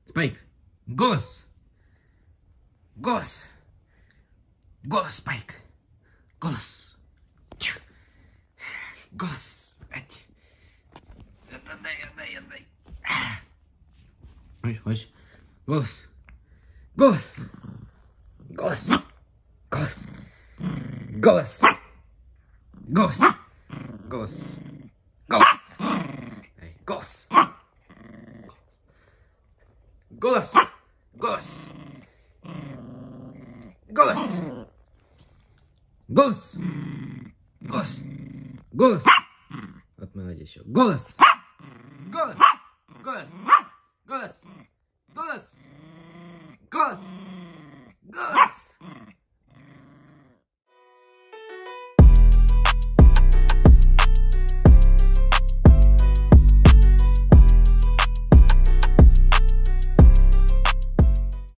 Спайк. Голос. Голос. Голос, Спайк. Голос. Голос. Отдай. Хочешь? Голос. Голос. Голос. Голос. Голос. Голос. Голос. Голос. Голос. Голос. Голос. Голос. Голос. Голос. Голос. Вот молодец еще. Голос. Голос. Голос. Голос. Голос. Голос. Голос.